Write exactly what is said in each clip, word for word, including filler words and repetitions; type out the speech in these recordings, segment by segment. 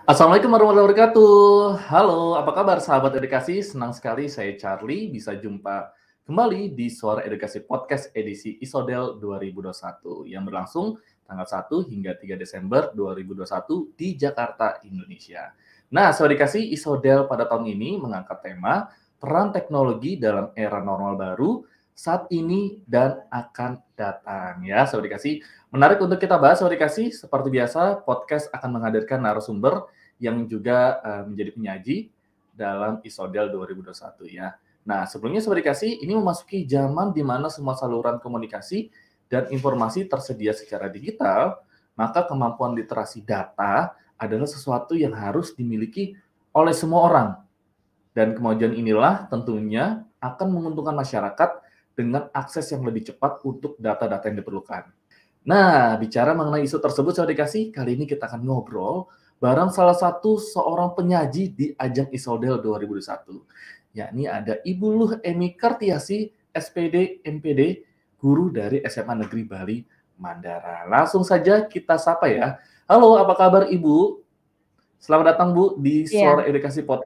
Assalamualaikum warahmatullahi wabarakatuh. Halo, apa kabar sahabat edukasi? Senang sekali saya Charlie bisa jumpa kembali di Suara Edukasi Podcast edisi Isodel dua ribu dua puluh satu yang berlangsung tanggal satu hingga tiga Desember dua ribu dua puluh satu di Jakarta, Indonesia. Nah, Suara Edukasi Isodel pada tahun ini mengangkat tema peran teknologi dalam era normal baru saat ini dan akan datang. Ya, Suara Edukasi, menarik untuk kita bahas, Suara Edukasi. Seperti biasa, podcast akan menghadirkan narasumber yang juga uh, menjadi penyaji dalam Isodel dua ribu dua puluh satu ya. Nah, sebelumnya Sobat Dikasih, ini memasuki zaman di mana semua saluran komunikasi dan informasi tersedia secara digital, maka kemampuan literasi data adalah sesuatu yang harus dimiliki oleh semua orang. Dan kemajuan inilah tentunya akan menguntungkan masyarakat dengan akses yang lebih cepat untuk data-data yang diperlukan. Nah, bicara mengenai isu tersebut, Sobat Dikasih, kali ini kita akan ngobrol bareng salah satu seorang penyaji di ajang Isodel dua ribu dua puluh satu, yakni ada Ibu Luh Emi Kartiasi, S P D M P D, guru dari S M A Negeri Bali Mandara. Langsung saja kita sapa ya. Halo, apa kabar Ibu? Selamat datang Bu di Suara Iya. Edukasi Podcast.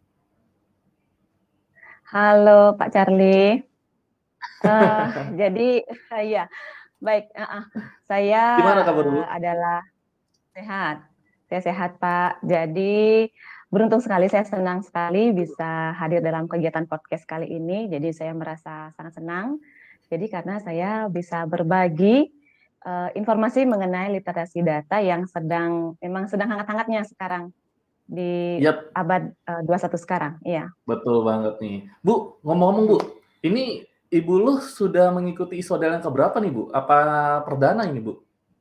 Halo Pak Charlie. Uh, jadi ya baik. Uh, uh, saya Gimana kabar Bu? uh, adalah sehat. Saya sehat Pak. Jadi beruntung sekali, saya senang sekali bisa hadir dalam kegiatan podcast kali ini. Jadi saya merasa sangat senang. Jadi karena saya bisa berbagi uh, informasi mengenai literasi data yang sedang memang sedang hangat-hangatnya sekarang di Yap, abad uh, dua puluh satu sekarang. Iya. betul banget nih. Bu, ngomong-ngomong Bu, ini Ibu Luh sudah mengikuti Isodel yang keberapa nih Bu? Apa perdana ini Bu?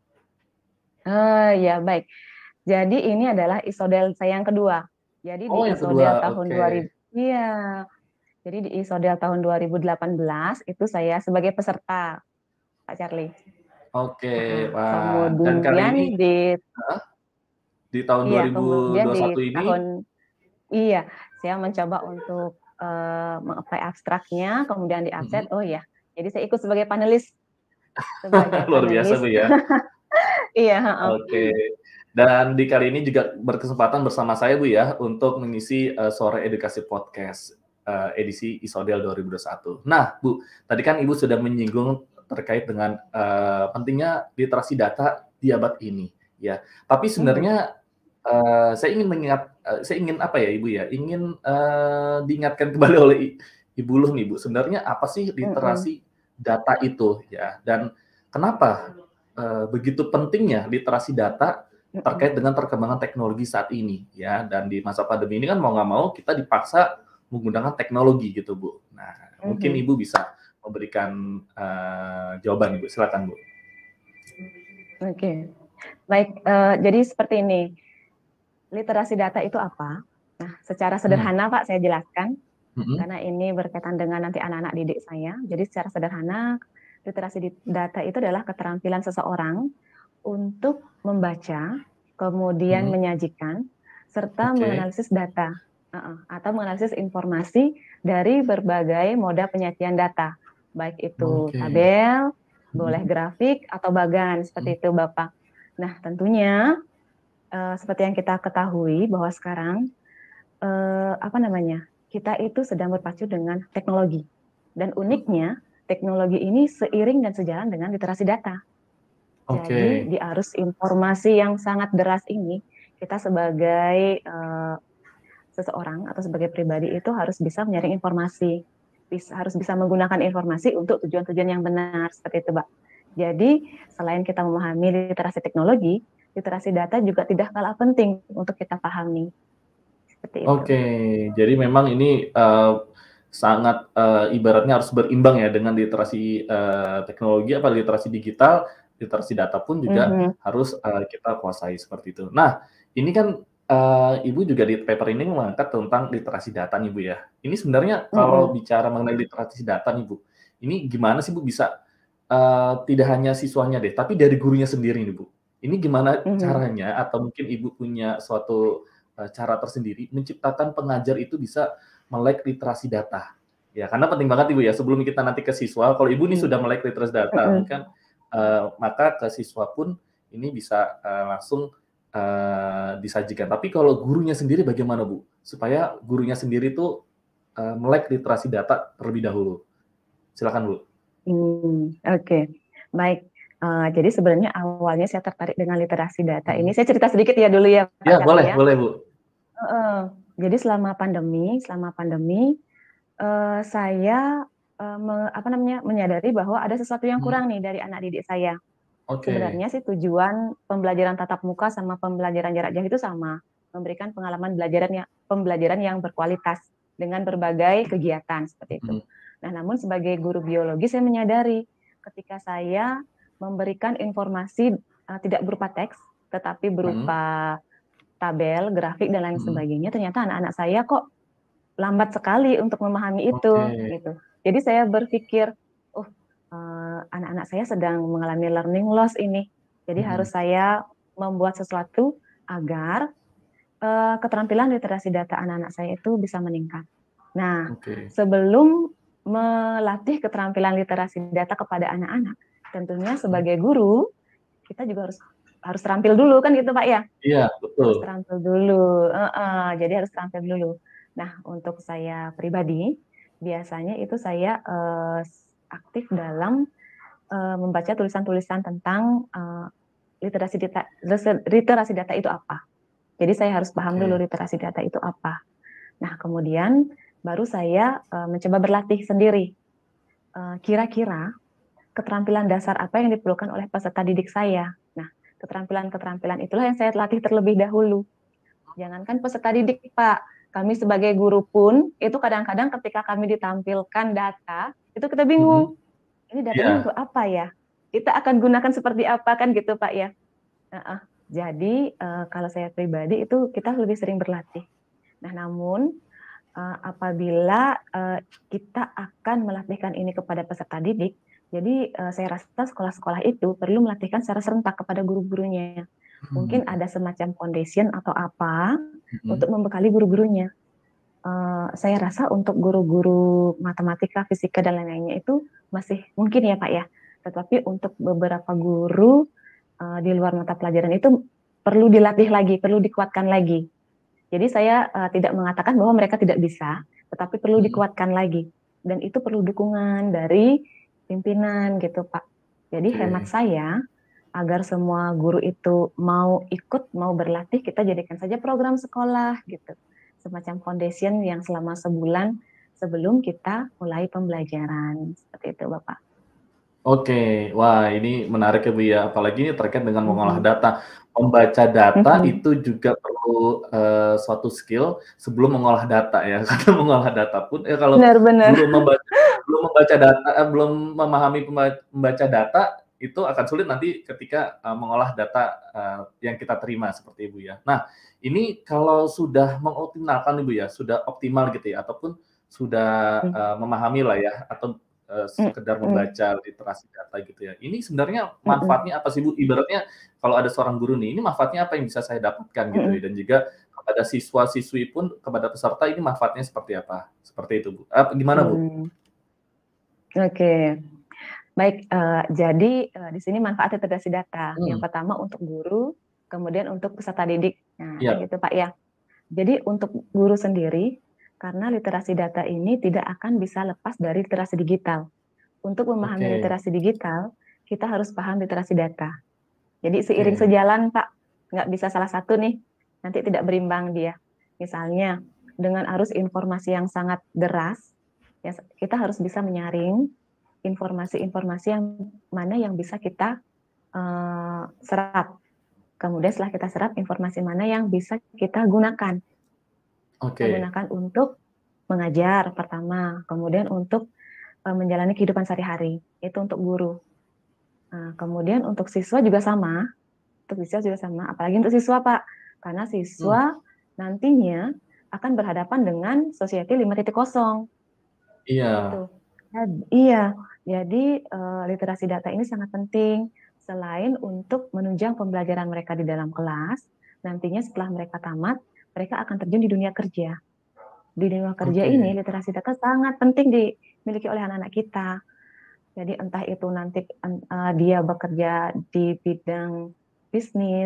Uh, ya baik. Jadi ini adalah Isodel saya yang kedua. Jadi di Oh, yang Isodel kedua, tahun oke. dua ribu, iya. Jadi di Isodel tahun dua ribu delapan belas itu saya sebagai peserta, Pak Charlie. Oke, Uh-uh. wah. Dan kali Kemudian ini, di heeh, di tahun iya kemudian di dua ribu dua puluh satu ini, tahun iya saya mencoba untuk uh, mengapply abstraknya, kemudian di absen. mhm. Oh ya, jadi saya ikut sebagai panelis, sebagai Luar biasa panelis. Bu ya. Iya. Uh-uh. Oke. Dan di kali ini juga berkesempatan bersama saya Bu ya untuk mengisi uh, Sore Edukasi Podcast uh, edisi Isodel dua ribu dua puluh satu. Nah Bu, tadi kan Ibu sudah menyinggung terkait dengan uh, pentingnya literasi data di abad ini ya. Tapi sebenarnya uh, saya ingin mengingat, uh, saya ingin apa ya Ibu ya, ingin uh, diingatkan kembali oleh Ibu Luh nih Bu. Sebenarnya apa sih Mm-mm. literasi data itu ya? Dan kenapa uh, begitu pentingnya literasi data Mm-mm. terkait dengan perkembangan teknologi saat ini ya, dan di masa pandemi ini kan mau nggak mau kita dipaksa menggunakan teknologi gitu Bu. Nah mungkin Mm-mm. Ibu bisa memberikan uh, jawaban Ibu, silakan Bu. Oke, okay. Baik. Uh, jadi seperti ini, literasi data itu apa? Nah, secara Hmm. sederhana Pak saya jelaskan Hmm. karena ini berkaitan dengan nanti anak-anak didik saya. Jadi secara sederhana, literasi data itu adalah keterampilan seseorang untuk membaca, kemudian Hmm. menyajikan, serta Oke. menganalisis data uh-uh, atau menganalisis informasi dari berbagai moda penyajian data, baik itu Oke. tabel, boleh Hmm. grafik atau bagan Hmm. seperti itu Bapak. Nah, tentunya uh, seperti yang kita ketahui bahwa sekarang uh, apa namanya? Kita itu sedang berpacu dengan teknologi. Dan uniknya, teknologi ini seiring dan sejalan dengan literasi data. Jadi Oke. di arus informasi yang sangat deras ini, kita sebagai uh, seseorang atau sebagai pribadi itu harus bisa menyaring informasi, bisa, harus bisa menggunakan informasi untuk tujuan-tujuan yang benar, seperti itu, Mbak. Jadi selain kita memahami literasi teknologi, literasi data juga tidak kalah penting untuk kita pahami. Seperti itu. Oke, jadi memang ini uh, sangat uh, ibaratnya harus berimbang ya dengan literasi uh, teknologi, apa literasi digital, literasi data pun juga Mm-hmm. harus uh, kita kuasai seperti itu. Nah, ini kan uh, Ibu juga di paper ini mengangkat tentang literasi data nih Bu ya. Ini sebenarnya kalau Mm-hmm. bicara mengenai literasi data nih Bu, ini gimana sih Bu bisa uh, tidak hanya siswanya deh, tapi dari gurunya sendiri nih Bu. Ini gimana Mm-hmm. caranya atau mungkin Ibu punya suatu cara tersendiri menciptakan pengajar itu bisa melek literasi data. Ya, karena penting banget Ibu ya, sebelum kita nanti ke siswa, kalau Ibu ini sudah melek literasi data, Mm-hmm. mungkin uh, maka ke siswa pun ini bisa uh, langsung uh, disajikan. Tapi kalau gurunya sendiri bagaimana Bu? Supaya gurunya sendiri tuh uh, melek literasi data terlebih dahulu. Silakan Bu. Hmm, Oke, okay. Baik. Uh, jadi sebenarnya awalnya saya tertarik dengan literasi data hmm. ini. Saya cerita sedikit ya dulu ya Pak. Ya boleh, ya. boleh Bu. Uh, jadi selama pandemi, selama pandemi, uh, saya uh, me, apa namanya menyadari bahwa ada sesuatu yang kurang hmm. nih dari anak didik saya. Okay. Sebenarnya sih tujuan pembelajaran tatap muka sama pembelajaran jarak jauh itu sama, memberikan pengalaman belajaran yang pembelajaran yang berkualitas dengan berbagai kegiatan seperti itu. Hmm. Nah, namun sebagai guru biologi saya menyadari ketika saya memberikan informasi uh, tidak berupa teks, tetapi berupa hmm. tabel, grafik dan lain hmm. sebagainya, ternyata anak-anak saya kok lambat sekali untuk memahami itu, okay. gitu. Jadi saya berpikir, oh uh, anak-anak saya sedang mengalami learning loss ini. Jadi hmm. harus saya membuat sesuatu agar uh, keterampilan literasi data anak-anak saya itu bisa meningkat. Nah, okay. sebelum melatih keterampilan literasi data kepada anak-anak, tentunya sebagai guru kita juga harus harus terampil dulu kan gitu Pak ya? Iya betul. Harus terampil dulu, uh -uh, jadi harus terampil dulu. Nah untuk saya pribadi biasanya itu saya uh, aktif dalam uh, membaca tulisan-tulisan tentang uh, literasi data, literasi data itu apa. Jadi saya harus paham okay. dulu literasi data itu apa. Nah kemudian baru saya uh, mencoba berlatih sendiri. Uh, kira-kira keterampilan dasar apa yang diperlukan oleh peserta didik saya. Nah, keterampilan-keterampilan itulah yang saya latih terlebih dahulu. Jangankan peserta didik, Pak. Kami sebagai guru pun, itu kadang-kadang ketika kami ditampilkan data, itu kita bingung. Mm-hmm. Ini datanya yeah. untuk apa ya? Kita akan gunakan seperti apa kan gitu, Pak ya? Uh-uh. Jadi, uh, kalau saya pribadi itu kita lebih sering berlatih. Nah, namun uh, apabila uh, kita akan melatihkan ini kepada peserta didik, jadi uh, saya rasa sekolah-sekolah itu perlu melatihkan secara serentak kepada guru-gurunya. Hmm. Mungkin ada semacam foundation atau apa hmm. untuk membekali guru-gurunya. Uh, saya rasa untuk guru-guru matematika, fisika dan lain-lainnya itu masih mungkin ya Pak ya. Tetapi untuk beberapa guru uh, di luar mata pelajaran itu perlu dilatih lagi, perlu dikuatkan lagi. Jadi saya uh, tidak mengatakan bahwa mereka tidak bisa, tetapi perlu hmm. dikuatkan lagi. Dan itu perlu dukungan dari pimpinan gitu Pak. Jadi okay. hemat saya, agar semua guru itu mau ikut, mau berlatih, kita jadikan saja program sekolah gitu. Semacam foundation yang selama sebulan sebelum kita mulai pembelajaran. Seperti itu Bapak. Oke, wah ini menarik ya Bu ya, apalagi ini terkait dengan mengolah mm-hmm. data. Membaca data mm-hmm. itu juga perlu uh, suatu skill sebelum mengolah data ya. Karena mengolah data pun, ya kalau benar, benar. belum membaca belum membaca data, eh, belum memahami membaca data, itu akan sulit nanti ketika uh, mengolah data uh, yang kita terima seperti Ibu ya. Nah, ini kalau sudah mengoptimalkan Ibu ya, sudah optimal gitu ya, ataupun sudah uh, memahami lah ya, atau Uh, sekedar membaca literasi data gitu ya. Ini sebenarnya manfaatnya apa sih Bu? Ibaratnya kalau ada seorang guru nih, ini manfaatnya apa yang bisa saya dapatkan gitu ya. Dan juga kepada siswa-siswi pun, kepada peserta ini manfaatnya seperti apa? Seperti itu Bu. Uh, gimana Bu? Hmm. Oke. Okay. Baik, uh, jadi uh, di sini manfaat literasi data. Hmm. Yang pertama untuk guru, kemudian untuk peserta didik. Nah, yep. gitu Pak ya. Jadi untuk guru sendiri, karena literasi data ini tidak akan bisa lepas dari literasi digital. Untuk memahami okay. literasi digital, kita harus paham literasi data. Jadi seiring okay. sejalan, Pak, nggak bisa salah satu nih, nanti tidak berimbang dia. Misalnya, dengan arus informasi yang sangat deras, ya, kita harus bisa menyaring informasi-informasi yang mana yang bisa kita uh, serap. Kemudian setelah kita serap, informasi mana yang bisa kita gunakan. Okay. Kita gunakan untuk mengajar pertama, kemudian untuk uh, menjalani kehidupan sehari-hari, itu untuk guru. Nah, kemudian untuk siswa juga sama, untuk siswa juga sama, apalagi untuk siswa Pak, karena siswa hmm. nantinya akan berhadapan dengan society lima titik nol. Iya. Gitu. Nah, iya, jadi uh, literasi data ini sangat penting, selain untuk menunjang pembelajaran mereka di dalam kelas, nantinya setelah mereka tamat, mereka akan terjun di dunia kerja. Di dunia kerja okay. ini, literasi data sangat penting dimiliki oleh anak-anak kita. Jadi entah itu nanti uh, dia bekerja di bidang bisnis,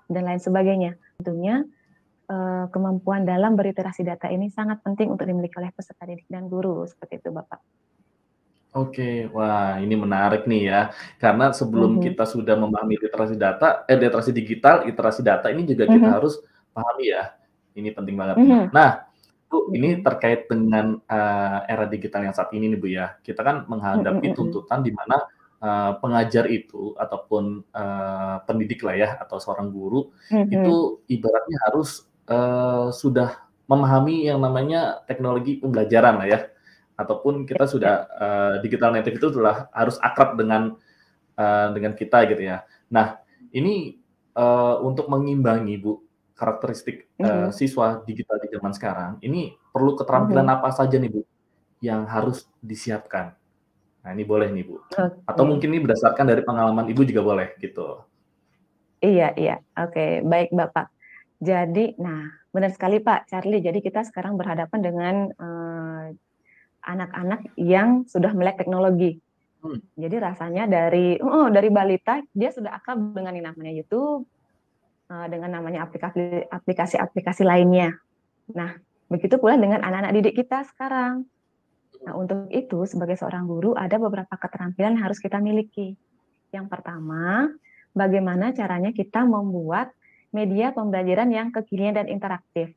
dan lain sebagainya. Tentunya uh, kemampuan dalam berliterasi data ini sangat penting untuk dimiliki oleh peserta didik dan guru, seperti itu Bapak. Oke, wah ini menarik nih ya, karena sebelum Mhm. kita sudah memahami literasi data, eh literasi digital, literasi data ini juga kita Mhm. harus pahami ya, ini penting banget nih. Mhm. Nah, Bu, ini Mhm. terkait dengan, eee, era digital yang saat ini nih Bu ya, kita kan Mhm menghadapi mhm. tuntutan di mana, eee, pengajar itu ataupun, eee, pendidik lah ya atau seorang guru, Mhm. itu ibaratnya harus, eee, sudah memahami yang namanya teknologi pembelajaran lah ya, ataupun Ya kita ya. sudah, eee, digital native itu telah harus akrab dengan, eee, dengan kita gitu ya. Nah, ini, eee, untuk mengimbangi Bu, karakteristik, eee, Mhm. siswa digital di zaman sekarang, ini perlu keterampilan Mhm. apa saja nih Bu, yang harus disiapkan? Nah ini boleh nih Bu, atau Oke. mungkin ini berdasarkan dari pengalaman Ibu juga boleh, gitu. Iya iya, oke, baik Bapak. Jadi nah, benar sekali Pak Charlie, jadi kita sekarang berhadapan dengan, eee, anak-anak yang sudah melek teknologi. Mmm. Jadi rasanya dari heeh, dari balita dia sudah akrab dengan yang namanya YouTube, eee, dengan namanya aplikasi aplikasi-aplikasi lainnya. Nah, begitu pula dengan anak-anak didik kita sekarang. Nah, Mhm. untuk itu sebagai seorang guru ada beberapa keterampilan yang harus kita miliki. Yang pertama, bagaimana caranya kita membuat media pembelajaran yang kekinian dan interaktif.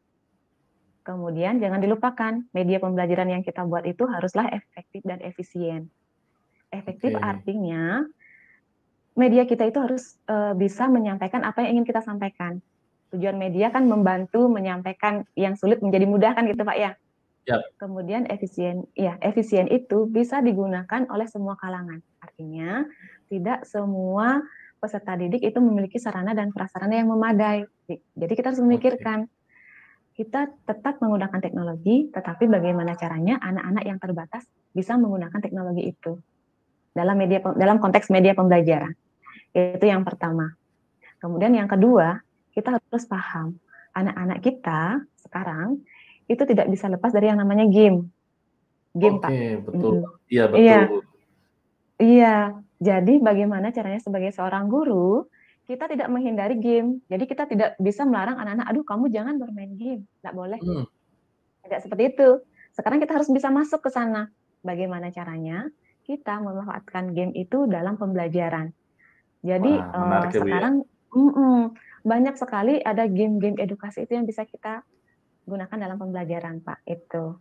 Kemudian jangan dilupakan, media pembelajaran yang kita buat itu haruslah efektif dan efisien. Efektif Oke. artinya, media kita itu harus, eee, bisa menyampaikan apa yang ingin kita sampaikan. Tujuan media kan membantu menyampaikan yang sulit menjadi mudah kan gitu Pak ya. Yap. Kemudian efisien ya, efisien itu bisa digunakan oleh semua kalangan. Artinya, tidak semua peserta didik itu memiliki sarana dan prasarana yang memadai. Jadi kita harus Oke. memikirkan, kita tetap menggunakan teknologi, tetapi bagaimana caranya anak-anak yang terbatas bisa menggunakan teknologi itu, dalam media dalam konteks media pembelajaran. Itu yang pertama. Kemudian yang kedua, kita harus paham, anak-anak kita sekarang itu tidak bisa lepas dari yang namanya game. Game Oke, Pak, betul. mhm. Iya betul Iya. Bu. Iya, jadi bagaimana caranya sebagai seorang guru, kita tidak menghindari game. Jadi kita tidak bisa melarang anak-anak, "Aduh kamu jangan bermain game, nggak boleh." Mmm. Tidak seperti itu. Sekarang kita harus bisa masuk ke sana. Bagaimana caranya? Kita memanfaatkan game itu dalam pembelajaran. Jadi, Wah, eee, menarik ya Bu ya. sekarang mhm, banyak sekali ada game-game edukasi itu yang bisa kita gunakan dalam pembelajaran Pak, itu.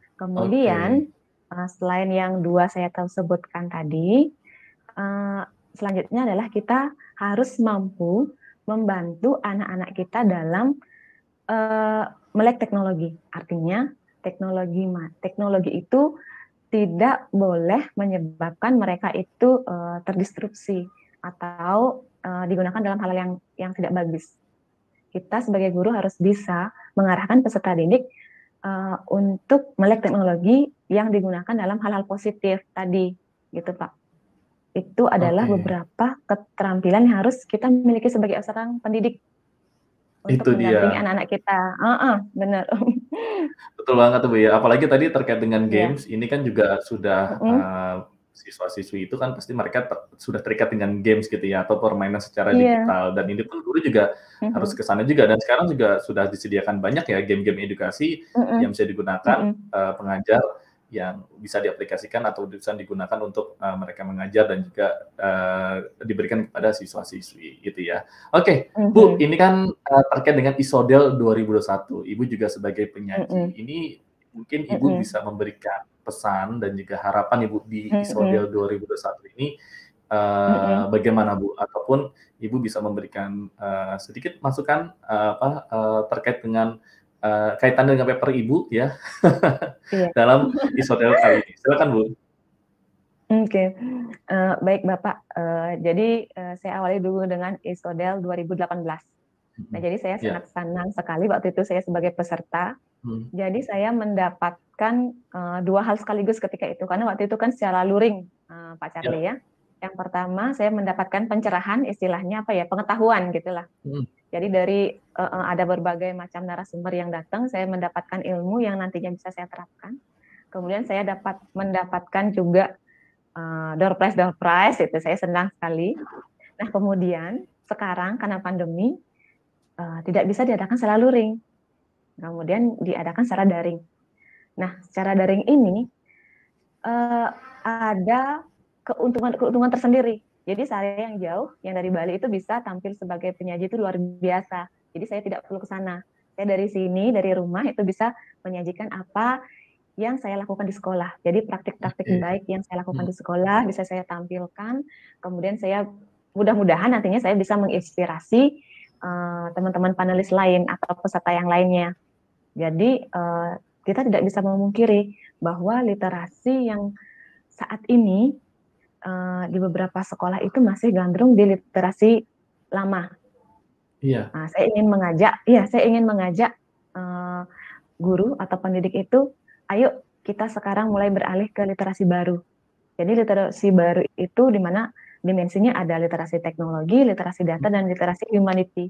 Oke. Kemudian, eee, selain yang dua saya tahu sebutkan tadi, eee, selanjutnya adalah kita harus mampu membantu anak-anak kita dalam, eee, melek teknologi. Artinya teknologi ma teknologi itu tidak boleh menyebabkan mereka itu, eee, terdistrupsi atau, eee, digunakan dalam hal yang yang tidak bagus. Kita sebagai guru harus bisa mengarahkan peserta didik, eee, untuk melek teknologi yang digunakan dalam hal-hal positif tadi, gitu Pak. Itu adalah Oke. beberapa keterampilan yang harus kita miliki sebagai seorang pendidik. Untuk Itu mendampingi dia. anak-anak kita, heeh, bener. Betul banget tuh Bu ya, apalagi tadi terkait dengan Iya. games, ini kan juga sudah, Mhm. eee, siswa-siswi itu kan pasti mereka ter sudah terikat dengan games gitu ya, atau permainan secara Iya. digital dan ini pun guru juga harus Mhm. ke sana juga dan sekarang juga sudah disediakan banyak ya game-game edukasi yang Mhm, bisa digunakan, mhm. eee, pengajar yang bisa diaplikasikan atau bisa digunakan untuk, eee, mereka mengajar dan juga, eee, diberikan kepada siswa-siswi gitu ya. Oke, Bu, Mhm. ini kan, eee, terkait dengan ISODEL dua ribu dua puluh satu, Ibu juga sebagai penyaji, Mhm. ini mungkin Ibu Mhm. bisa memberikan pesan dan juga harapan Ibu di ISODEL Mhm. dua ribu dua puluh satu ini, eee, Mhm. bagaimana Bu? Ataupun Ibu bisa memberikan, eee, sedikit masukan, eee, apa, eee, terkait dengan, eee, kaitannya dengan paper Ibu ya, Iya. dalam ISODEL kali ini. Silakan Bu. Oke, eee, baik Bapak, eee, jadi, eee, saya awali dulu dengan ISODEL dua ribu delapan belas. Nah Mhm, jadi saya iya. sangat senang sekali waktu itu saya sebagai peserta, Mhm. jadi saya mendapatkan, eee, dua hal sekaligus ketika itu, karena waktu itu kan secara luring, eee, Pak Iya. Charlie ya. Yang pertama saya mendapatkan pencerahan, istilahnya apa ya, pengetahuan gitulah. Mhm. Jadi dari heeh, ada berbagai macam narasumber yang datang, saya mendapatkan ilmu yang nantinya bisa saya terapkan. Kemudian saya dapat mendapatkan juga, eee, door prize door prize itu saya senang sekali. Nah kemudian sekarang karena pandemi uh, tidak bisa diadakan secara luring, kemudian diadakan secara daring. Nah, secara daring ini uh, ada keuntungan-keuntungan tersendiri. Jadi saya yang jauh, yang dari Bali itu bisa tampil sebagai penyaji itu luar biasa. Jadi saya tidak perlu ke sana. Saya dari sini, dari rumah itu bisa menyajikan apa yang saya lakukan di sekolah. Jadi praktik-praktik okay. baik yang saya lakukan hmm. di sekolah bisa saya tampilkan. Kemudian saya mudah-mudahan nantinya saya bisa menginspirasi uh, teman-teman panelis lain atau peserta yang lainnya. Jadi uh, kita tidak bisa memungkiri bahwa literasi yang saat ini uh, di beberapa sekolah itu masih gandrung di literasi lama. Iya. Nah, saya ingin mengajak, iya saya ingin mengajak uh, guru atau pendidik itu, ayo kita sekarang mulai beralih ke literasi baru. Jadi literasi baru itu di mana dimensinya ada literasi teknologi, literasi data, dan literasi humanity.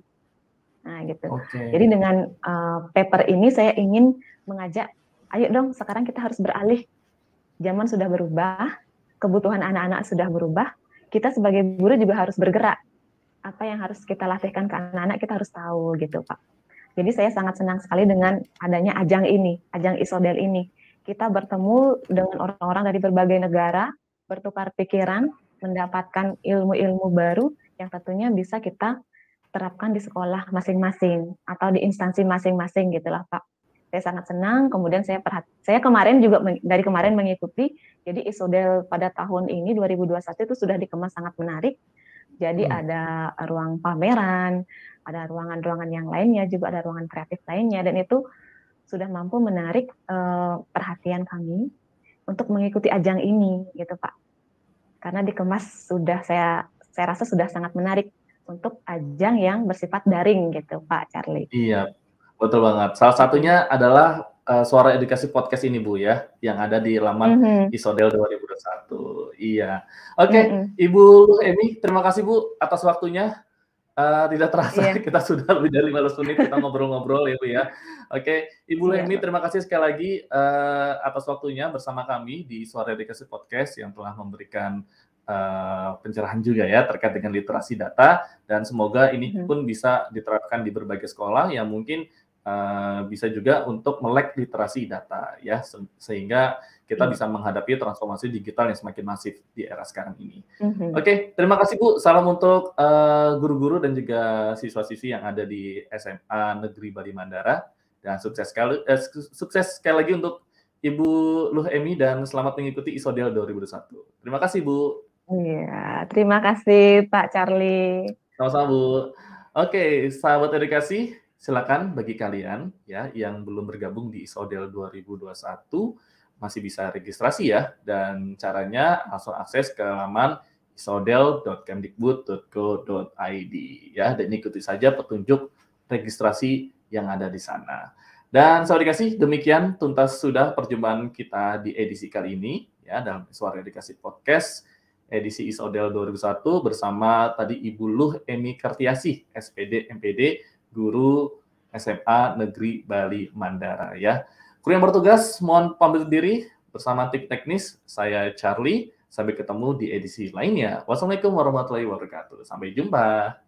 Nah gitu. Okay. Jadi dengan uh, paper ini saya ingin mengajak, ayo dong sekarang kita harus beralih. Zaman sudah berubah, kebutuhan anak-anak sudah berubah, kita sebagai guru juga harus bergerak. Apa yang harus kita latihkan ke anak-anak kita harus tahu gitu Pak. Jadi saya sangat senang sekali dengan adanya ajang ini, ajang ISODEL ini. Kita bertemu dengan orang-orang dari berbagai negara, bertukar pikiran, mendapatkan ilmu-ilmu baru yang tentunya bisa kita terapkan di sekolah masing-masing atau di instansi masing-masing gitulah Pak. Saya sangat senang, kemudian saya perhati, saya kemarin juga dari kemarin mengikuti, jadi ISODEL pada tahun ini dua ribu dua puluh satu itu sudah dikemas sangat menarik. Jadi hmm. ada ruang pameran, ada ruangan-ruangan yang lainnya, juga ada ruangan kreatif lainnya, dan itu sudah mampu menarik uh, perhatian kami untuk mengikuti ajang ini, gitu Pak. Karena dikemas sudah saya saya rasa sudah sangat menarik untuk ajang yang bersifat daring, gitu Pak Charlie. Iya, betul banget. Salah satunya hmm. adalah uh, Suara Edukasi Podcast ini Bu ya, yang ada di laman mm-hmm. ISODEL dua ribu dua puluh satu. Iya. Oke, okay, mm-hmm. Ibu Emi, terima kasih Bu atas waktunya. Uh, tidak terasa yeah. kita sudah lebih dari lima belas menit kita ngobrol-ngobrol ya Bu ya. Oke, okay. Ibu yeah. Emi, terima kasih sekali lagi uh, atas waktunya bersama kami di Suara Edukasi Podcast yang telah memberikan uh, pencerahan juga ya terkait dengan literasi data, dan semoga ini mm-hmm. pun bisa diterapkan di berbagai sekolah yang mungkin uh, bisa juga untuk melek literasi data ya, se- sehingga kita mm-hmm. bisa menghadapi transformasi digital yang semakin masif di era sekarang ini. Mm-hmm. Oke, okay, terima kasih Bu. Salam untuk uh, guru-guru dan juga siswa-siswi yang ada di S M A Negeri Bali Mandara, dan sukses sekali, eh, sukses sekali lagi untuk Ibu Luh Emi, dan selamat mengikuti ISODEL dua ribu dua puluh satu. Terima kasih Bu. Iya, terima kasih Pak Charlie. Sama-sama Bu. Oke, okay, sahabat edukasi, silakan bagi kalian ya yang belum bergabung di ISODEL dua ribu dua puluh satu, masih bisa registrasi ya, dan caranya langsung akses ke laman isodel dot kemdikbud dot go dot i d ya, dan ikuti saja petunjuk registrasi yang ada di sana. Dan sahabat edukasi, demikian tuntas sudah perjumpaan kita di edisi kali ini ya dalam Suara Edukasi Podcast edisi ISODEL dua ribu satu bersama tadi Ibu Luh Emi Kartiasih, S P D M P D, guru S M A Negeri Bali Mandara ya. Kru yang bertugas mohon pamit diri, bersama tim teknis saya Charlie. Sampai ketemu di edisi lainnya. Wassalamualaikum warahmatullahi wabarakatuh. Sampai jumpa.